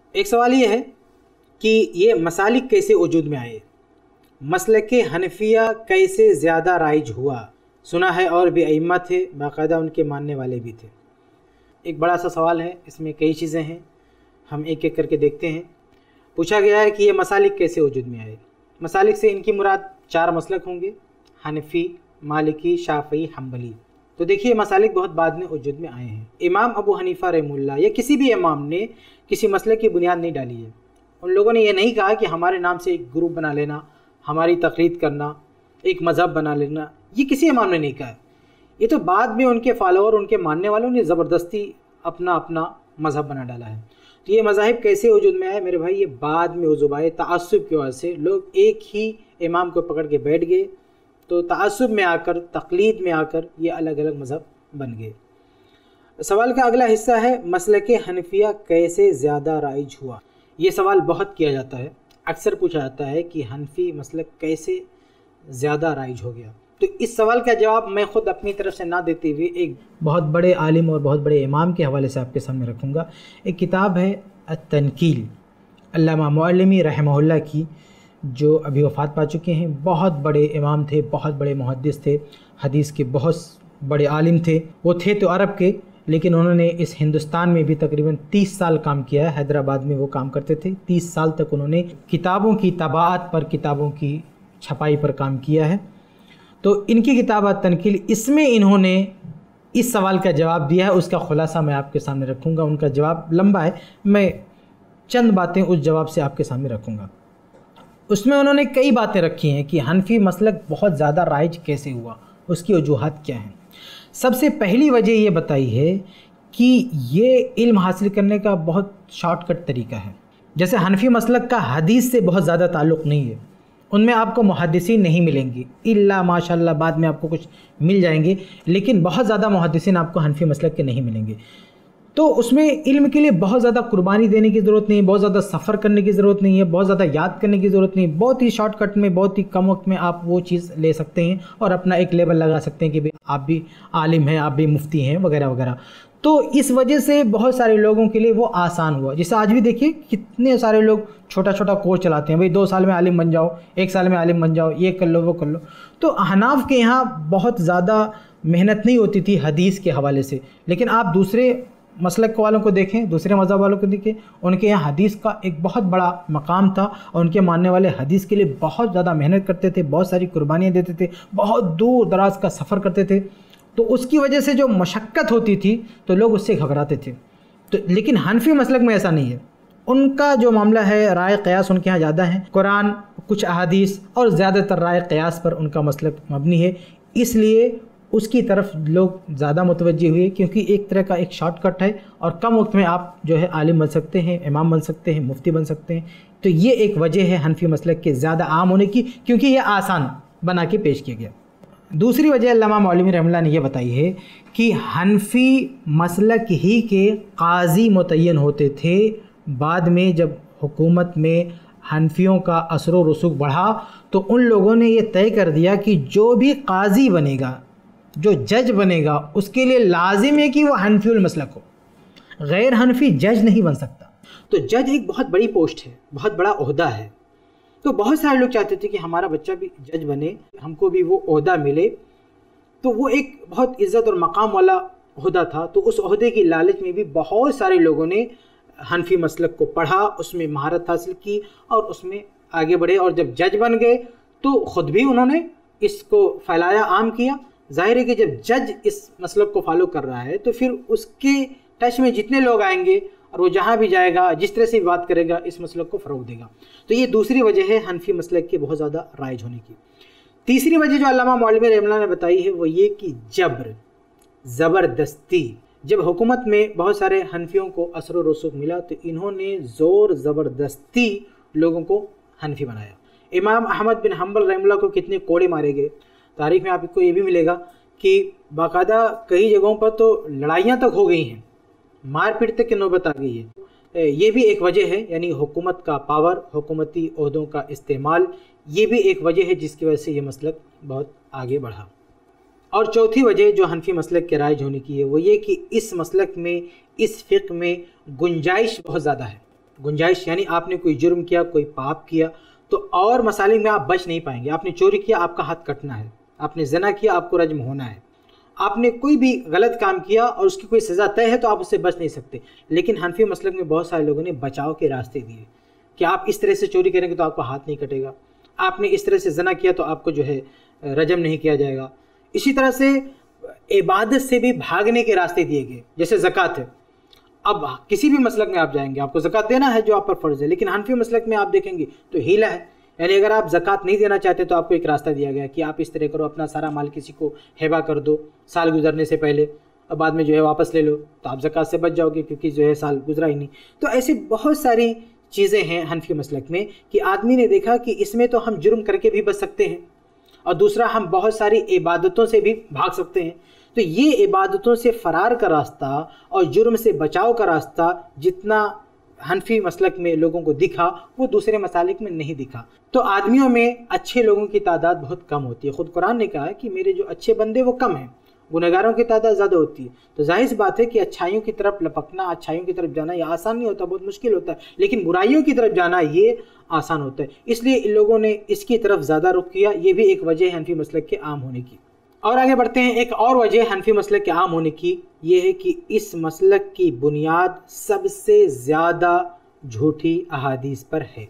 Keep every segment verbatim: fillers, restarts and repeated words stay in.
एक सवाल ये है कि ये मसालिक कैसे वजूद में आए, मसलक हनफिया कैसे ज़्यादा राइज हुआ। सुना है और भी अइम्मा थे, बाकायदा उनके मानने वाले भी थे। एक बड़ा सा सवाल है, इसमें कई चीज़ें हैं, हम एक एक करके देखते हैं। पूछा गया है कि ये मसालिक कैसे वजूद में आए। मसालिक से इनकी मुराद चार मसलक होंगे, हनफी, मालिकी, शाफई, हम्बली। तो देखिए मसालिक बहुत बाद में वजूद में आए हैं। इमाम अबू हनीफा रहमुल्लाह या किसी भी इमाम ने किसी मसलक की बुनियाद नहीं डाली है। उन लोगों ने यह नहीं कहा कि हमारे नाम से एक ग्रुप बना लेना, हमारी तकलीद करना, एक मज़हब बना लेना, ये किसी इमाम ने नहीं कहा है। ये तो बाद में उनके फॉलोअर, उनके मानने वालों ने ज़बरदस्ती अपना अपना मज़हब बना डाला है। तो ये मज़ाहिब कैसे वजूद में आए मेरे भाई, ये बाद में उज़ुबाए तअस्सुब की वजह से लोग एक ही इमाम को पकड़ के बैठ गए, तो तअस्सुब में आकर, तक़लीद में आकर ये अलग अलग मज़हब बन गए। सवाल का अगला हिस्सा है मसलक हनफिया कैसे ज़्यादा राइज हुआ। ये सवाल बहुत किया जाता है, अक्सर पूछा जाता है कि हनफी मसलक कैसे ज़्यादा राइज हो गया। तो इस सवाल का जवाब मैं ख़ुद अपनी तरफ से ना देते हुए एक बहुत बड़े आलिम और बहुत बड़े इमाम के हवाले से आपके सामने रखूँगा। एक किताब है अत-तनकील, अल्लामा मुअल्लिमी रहमहुल्लाह की, जो अभी वफ़ात पा चुके हैं। बहुत बड़े इमाम थे, बहुत बड़े मुहद्दिस थे, हदीस के बहुत बड़े आलिम थे। वो थे तो अरब के, लेकिन उन्होंने इस हिंदुस्तान में भी तकरीबन तीस साल काम किया है। हैदराबाद में वो काम करते थे। तीस साल तक उन्होंने किताबों की तबाअत पर, किताबों की छपाई पर काम किया है। तो इनकी किताब अत-तनकील, इसमें इन्होंने इस सवाल का जवाब दिया है। उसका ख़ुलासा मैं आपके सामने रखूँगा। उनका जवाब लंबा है, मैं चंद बातें उस जवाब से आपके सामने रखूँगा। उसमें उन्होंने कई बातें रखी हैं कि हनफी मसलक बहुत ज़्यादा राइज कैसे हुआ, उसकी वजूहात क्या हैं। सबसे पहली वजह ये बताई है कि ये इल्म हासिल करने का बहुत शॉर्टकट तरीका है। जैसे हनफी मसलक का हदीस से बहुत ज़्यादा ताल्लुक़ नहीं है, उनमें आपको मुहद्दिसीन नहीं मिलेंगे, इल्ला माशाल्लाह बाद में आपको कुछ मिल जाएंगे, लेकिन बहुत ज़्यादा मुहद्दिसीन आपको हनफी मसलक के नहीं मिलेंगे। तो उसमें इल्म के लिए बहुत ज़्यादा कुर्बानी देने की ज़रूरत नहीं है, बहुत ज़्यादा सफ़र करने की ज़रूरत नहीं है, बहुत ज़्यादा याद करने की ज़रूरत नहीं है। बहुत ही शॉर्टकट में, बहुत ही कम वक्त में आप वो चीज़ ले सकते हैं और अपना एक लेबल लगा सकते हैं कि भाई आप भी आलिम हैं, आप भी मुफ्ती हैं, वगैरह वगैरह। तो इस वजह से बहुत सारे लोगों के लिए वो आसान हुआ। जैसे आज भी देखिए कितने सारे लोग छोटा छोटा कोर्स चलाते हैं, भाई दो साल में आलिम बन जाओ, एक साल में आलिम बन जाओ, ये कर लो, वो कर लो। तो हनाफ के यहाँ बहुत ज़्यादा मेहनत नहीं होती थी हदीस के हवाले से, लेकिन आप दूसरे मसलक वालों को देखें, दूसरे मज़हब वालों को देखें, उनके यहाँ हदीस का एक बहुत बड़ा मकाम था और उनके मानने वाले हदीस के लिए बहुत ज़्यादा मेहनत करते थे, बहुत सारी कुर्बानियाँ देते थे, बहुत दूर दराज का सफ़र करते थे। तो उसकी वजह से जो मशक्क़त होती थी तो लोग उससे घबराते थे। तो लेकिन हनफी मसलक में ऐसा नहीं है। उनका जो मामला है, राय क़यास उनके यहाँ ज़्यादा है, कुरान, कुछ अहादीस और ज़्यादातर राय क़यास पर उनका मसलक मबनी है, इसलिए उसकी तरफ लोग ज़्यादा मुतवज्जे हुए, क्योंकि एक तरह का एक शॉर्टकट है और कम वक्त में आप जो है आलिम बन सकते हैं, इमाम बन सकते हैं, मुफ्ती बन सकते हैं। तो ये एक वजह है हनफी मसलक के ज़्यादा आम होने की, क्योंकि ये आसान बना के पेश किया गया। दूसरी वजह अल्लामा मौलवी रहमतुल्लाह ने यह बताई है कि हनफी मसलक ही के काजी मुतय्यन होते थे। बाद में जब हुकूमत में हनफियों का असर व रसूख बढ़ा तो उन लोगों ने ये तय कर दिया कि जो भी काजी बनेगा, जो जज बनेगा, उसके लिए लाजिम है कि वह हनफी मसलक हो। गैर हनफी जज नहीं बन सकता। तो जज एक बहुत बड़ी पोस्ट है, बहुत बड़ा ओहदा है। तो बहुत सारे लोग चाहते थे कि हमारा बच्चा भी जज बने, हमको भी वो ओहदा मिले। तो वो एक बहुत इज़्ज़त और मकाम वाला ओहदा था। तो उस ओहदे की लालच में भी बहुत सारे लोगों ने हनफी मसलक को पढ़ा, उसमें महारत हासिल की और उसमें आगे बढ़े। और जब जज बन गए तो ख़ुद भी उन्होंने इसको फैलाया, आम किया। जाहिर है कि जब जज इस मसलक को फॉलो कर रहा है तो फिर उसके टच में जितने लोग आएंगे और वो जहाँ भी जाएगा, जिस तरह से भी बात करेगा, इस मसलक को फ़रोग़ देगा। तो ये दूसरी वजह है हनफी मसलक के बहुत ज़्यादा राइज होने की। तीसरी वजह जो अल्लामा मौलवी रहमतुल्लाह ने बताई है वो ये कि जबर, ज़बरदस्ती। जब हुकूमत में बहुत सारे हनफियों को असर व रसूख मिला तो इन्होंने ज़ोर ज़बरदस्ती लोगों को हनफी बनाया। इमाम अहमद बिन हम्बल रहमतुल्लाह को कितने कोड़े मारे गए। तारीख़ में आपको ये भी मिलेगा कि बाकायदा कई जगहों पर तो लड़ाइयाँ तक हो गई हैं, मारपीट तक की नौबत आ गई है। ये भी एक वजह है, यानी हुकूमत का पावर, हुकूमती ओहदों का इस्तेमाल, ये भी एक वजह है जिसकी वजह से ये मसलक बहुत आगे बढ़ा। और चौथी वजह जो हनफी मसलक के राइज होने की है वो ये कि इस मसलक में, इस फ़िक़्ह में गुंजाइश बहुत ज़्यादा है। गुंजाइश, यानी आपने कोई जुर्म किया, कोई पाप किया तो और मसालिक में आप बच नहीं पाएंगे। आपने चोरी किया, आपका हाथ कटना है। आपने ज़िना किया, आपको रज्म होना है। आपने कोई भी गलत काम किया और उसकी कोई सज़ा तय है तो आप उससे बच नहीं सकते। लेकिन हनफी मसलक में बहुत सारे लोगों ने बचाव के रास्ते दिए कि आप इस तरह से चोरी करेंगे तो आपका हाथ नहीं कटेगा, आपने इस तरह से ज़िना किया तो आपको जो है रजम नहीं किया जाएगा। इसी तरह से इबादत से भी भागने के रास्ते दिए गए, जैसे ज़कात है। अब किसी भी मसलक में आप जाएंगे, आपको ज़कात देना है जो आप पर फ़र्ज़ है, लेकिन हनफी मसलक में आप देखेंगे तो हीला है, यानी अगर आप ज़कात नहीं देना चाहते तो आपको एक रास्ता दिया गया कि आप इस तरह करो, अपना सारा माल किसी को हेबा कर दो साल गुजरने से पहले, और बाद में जो है वापस ले लो तो आप ज़कात से बच जाओगे क्योंकि जो है साल गुजरा ही नहीं। तो ऐसी बहुत सारी चीज़ें हैं हनफी मसलक में कि आदमी ने देखा कि इसमें तो हम जुर्म करके भी बच सकते हैं और दूसरा हम बहुत सारी इबादतों से भी भाग सकते हैं। तो ये इबादतों से फ़रार का रास्ता और जुर्म से बचाव का रास्ता जितना हनफी मसलक में लोगों को दिखा वो दूसरे मसालिक में नहीं दिखा। तो आदमियों में अच्छे लोगों की तादाद बहुत कम होती है। ख़ुद कुरान ने कहा है कि मेरे जो अच्छे बंदे वो कम हैं, गुनहगारों की तादाद ज़्यादा होती है। तो जाहिर सी बात है कि अच्छाइयों की तरफ लपकना, अच्छाइयों की तरफ जाना ये आसान नहीं होता, बहुत मुश्किल होता है, लेकिन बुराइयों की तरफ जाना ये आसान होता है। इसलिए इन लोगों ने इसकी तरफ ज़्यादा रुख किया। ये भी एक वजह है हनफी मसलक के आम होने की। और आगे बढ़ते हैं। एक और वजह हनफी मसलक के आम होने की ये है कि इस मसलक की बुनियाद सबसे ज़्यादा झूठी अहादीस पर है।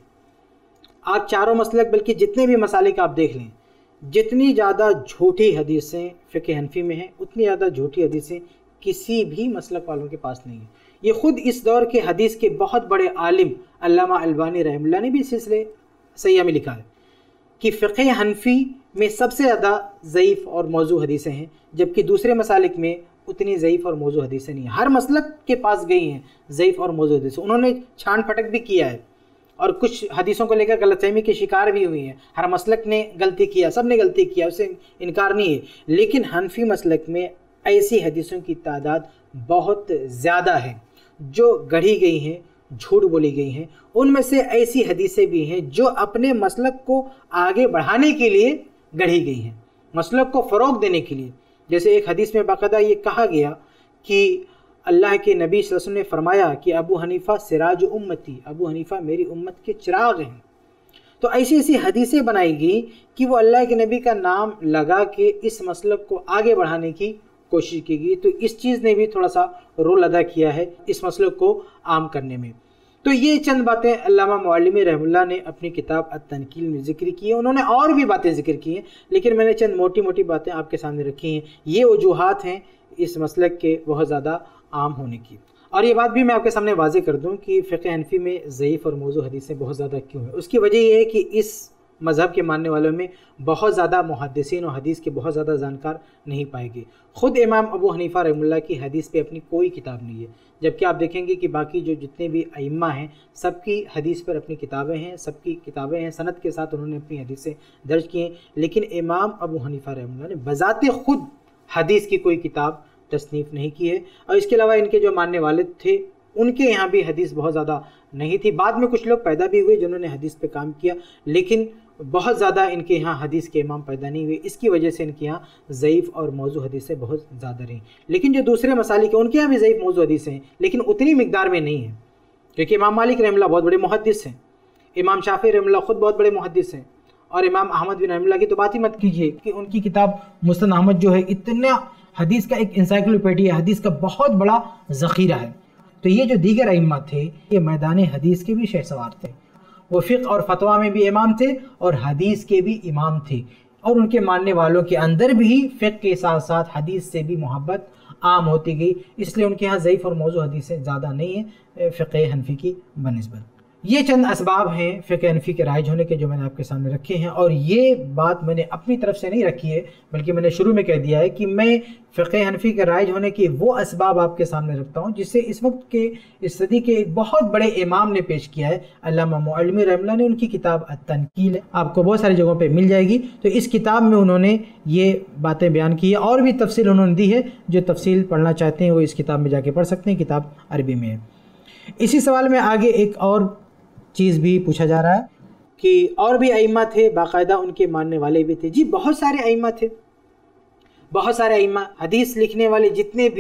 आप चारों मसलक बल्कि जितने भी मसालिक आप देख लें, जितनी ज़्यादा झूठी हदीसें फ़िक़्ह हनफी में हैं उतनी ज़्यादा झूठी हदीसें किसी भी मसलक वालों के पास नहीं है। ये ख़ुद इस दौर के हदीस के बहुत बड़े आलिम अल्लामा अलबानी रहमतुल्लाह ने भी इस सिलसिले सहीह में लिखा है कि फ़िक़्ह हनफी में सबसे ज़्यादा ज़ईफ़ और मौजू हदीसें हैं, जबकि दूसरे मसालिक में उतनी ज़ईफ़ और मौजू हदीसें नहीं हैं। हर मसलक के पास गई हैं ज़ईफ़ और मौजू हदीसें, उन्होंने छान फटक भी किया है और कुछ हदीसों को लेकर गलतफ़हमी के शिकार भी हुई हैं। हर मसलक ने गलती किया, सब ने गलती किया, उससे इनकार नहीं है। लेकिन हनफी मसलक में ऐसी हदीसों की तादाद बहुत ज़्यादा है जो गढ़ी गई हैं, झूठ बोली गई हैं। उनमें से ऐसी हदीसें भी हैं जो अपने मसलक को आगे बढ़ाने के लिए गढ़ी गई हैं, मसलक को फ़रोग़ देने के लिए। जैसे एक हदीस में बाकायदा ये कहा गया कि अल्लाह के नबी सल्लल्लाहु अलैहि वसल्लम ने फरमाया कि अबू हनीफ़ा सिराज उम्मती, अबू हनीफ़ा मेरी उम्मत के चिराग हैं। तो ऐसी ऐसी हदीसें बनाई गई कि वो अल्लाह के नबी का नाम लगा के इस मसलक को आगे बढ़ाने की कोशिश की गई। तो इस चीज़ ने भी थोड़ा सा रोल अदा किया है इस मसलक को आम करने में। तो ये चंद बातें अल्लामा मुअल्लिमी रहमतुल्लाह ने अपनी किताब अत-तनकील में ज़िक्र की है। उन्होंने और भी बातें ज़िक्र की हैं, लेकिन मैंने चंद मोटी मोटी बातें आपके सामने रखी हैं। ये वजूहात हैं इस मसलक के बहुत ज़्यादा आम होने की। और ये बात भी मैं आपके सामने वाज़ेह कर दूं कि फ़िक़्ह हनफी में ज़ईफ़ और मौजू हदीसें बहुत ज़्यादा क्यों हैं। उसकी वजह ये है कि इस मज़हब के मानने वालों में बहुत ज़्यादा मुहद्दिसीन और हदीस के बहुत ज़्यादा जानकार नहीं पाएंगे। ख़ुद इमाम अबू हनीफ़ा रहमतुल्लाह की हदीस पे अपनी कोई किताब नहीं है, जबकि आप देखेंगे कि बाकी जो जितने भी अइम्मा हैं सबकी हदीस पर अपनी किताबें हैं, सबकी किताबें हैं, सनद के साथ उन्होंने अपनी हदीसें दर्ज की हैं। लेकिन इमाम अबू हनीफ़ा रहमतुल्लाह ने बज़ाते ख़ुद हदीस की कोई किताब तसनीफ़ नहीं की है। और इसके अलावा इनके जो मानने वाले थे उनके यहाँ भी हदीस बहुत ज़्यादा नहीं थी। बाद में कुछ लोग पैदा भी हुए जिन्होंने हदीस पे काम किया, लेकिन बहुत ज़्यादा इनके यहाँ हदीस के इमाम पैदा नहीं हुए। इसकी वजह से इनके यहाँ ज़ईफ़ और मौजू हदीसें बहुत ज़्यादा रहीं। लेकिन जो दूसरे मसालिक हैं उनके यहाँ भी ज़ईफ़ मौजू हदीसें हैं, लेकिन उतनी मिकदार में नहीं है, क्योंकि इमाम मालिक रहमतुल्लाह बहुत बड़े मुहद्दिस हैं, इमाम शाफ़ी रहमतुल्लाह ख़ुद बहुत बड़े मुहद्दिस हैं, और इमाम अहमद बिन रहमतुल्लाह की तो बात ही मत कीजिए कि उनकी किताब मुस्नद अहमद जो है इतना हदीस का एक इंसाइक्लोपीडिया, हदीस का बहुत बड़ा ज़ख़ीरा है। तो ये जो दीगर अइम्मा थे ये मैदान हदीस के भी शहसवार थे, वो फ़िक़्ह और फतवा में भी इमाम थे और हदीस के भी इमाम थे, और उनके मानने वालों के अंदर भी फ़िक़्ह के साथ साथ हदीस से भी मोहब्बत आम होती गई। इसलिए उनके यहाँ ज़ईफ़ और मौजू हदीसें ज़्यादा नहीं हैं फ़िक़्ह हनफी की बनिस्बत। ये चंद असबाब हैं फ़िक़्ह हनफी के राइज होने के जो मैंने आपके सामने रखे हैं। और ये बात मैंने अपनी तरफ से नहीं रखी है, बल्कि मैंने शुरू में कह दिया है कि मैं फ़िक़्ह हनफी के राइज होने के वो असबाब आपके सामने रखता हूँ जिससे इस वक्त के इस सदी के एक बहुत बड़े इमाम ने पेश किया है, अल्लामा मुअल्लिमी रहमतुल्लाह ने। उनकी किताब अत-तनकील है, आपको बहुत सारी जगहों पर मिल जाएगी। तो इस किताब में उन्होंने ये बातें बयान की है और भी तफसील उन्होंने दी है। जो तफसील पढ़ना चाहते हैं वो इस किताब में जाके पढ़ सकते हैं, किताब अरबी में है। इसी सवाल में आगे एक और चीज़ भी पूछा जा रहा है कि और भी अइम्मा थे, बाकायदा उनके मानने वाले भी थे। जी बहुत सारे अइम्मा थे, बहुत सारे अइम्मा हदीस लिखने वाले जितने भी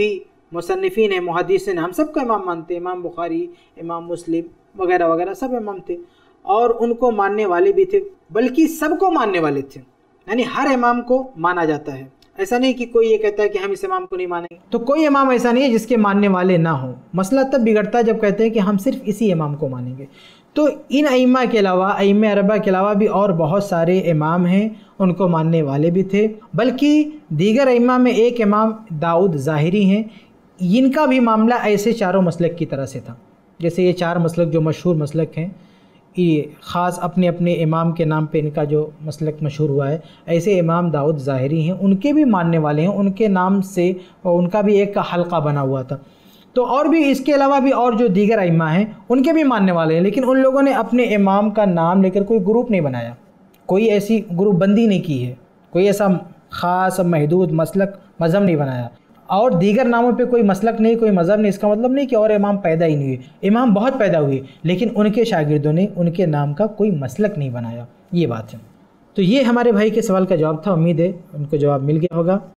मुसन्निफीन है, मुहद्दिसीन, हम सबको इमाम मानते हैं। इमाम बुखारी, इमाम मुस्लिम वगैरह वगैरह सब इमाम थे और उनको मानने वाले भी थे, बल्कि सबको मानने वाले थे, यानी हर इमाम को माना जाता है। ऐसा नहीं कि कोई ये कहता है कि हम इस इमाम को नहीं मानेंगे, तो कोई इमाम ऐसा नहीं है जिसके मानने वाले ना हो। मसला तब बिगड़ता है जब कहते हैं कि हम सिर्फ इसी इमाम को मानेंगे। तो इन अइम्मा के अलावा, अइम्मा अरबा के अलावा भी और बहुत सारे इमाम हैं, उनको मानने वाले भी थे। बल्कि दीगर अइम्मा में एक इमाम दाऊद ज़ाहिरी हैं, इनका भी मामला ऐसे चारों मसलक की तरह से था। जैसे ये चार मसलक जो मशहूर मसलक हैं, ये ख़ास अपने अपने इमाम के नाम पे इनका जो मसलक मशहूर हुआ है, ऐसे इमाम दाऊद ज़ाहिरी हैं, उनके भी मानने वाले हैं, उनके नाम से और उनका भी एक हल्का बना हुआ था। तो और भी इसके अलावा भी और जो दीगर अइम्मा हैं उनके भी मानने वाले हैं, लेकिन उन लोगों ने अपने इमाम का नाम लेकर कोई ग्रुप नहीं बनाया, कोई ऐसी ग्रुप बंदी नहीं की है, कोई ऐसा ख़ास महदूद मसलक मज़हब नहीं बनाया। और दीगर नामों पे कोई मसलक नहीं, कोई मज़हब नहीं, इसका मतलब नहीं कि और इमाम पैदा ही नहीं हुए। इमाम बहुत पैदा हुए, लेकिन उनके शागिर्दों ने उनके नाम का कोई मसलक नहीं बनाया, ये बात है। तो ये हमारे भाई के सवाल का जवाब था। उम्मीद है उनको जवाब मिल गया होगा।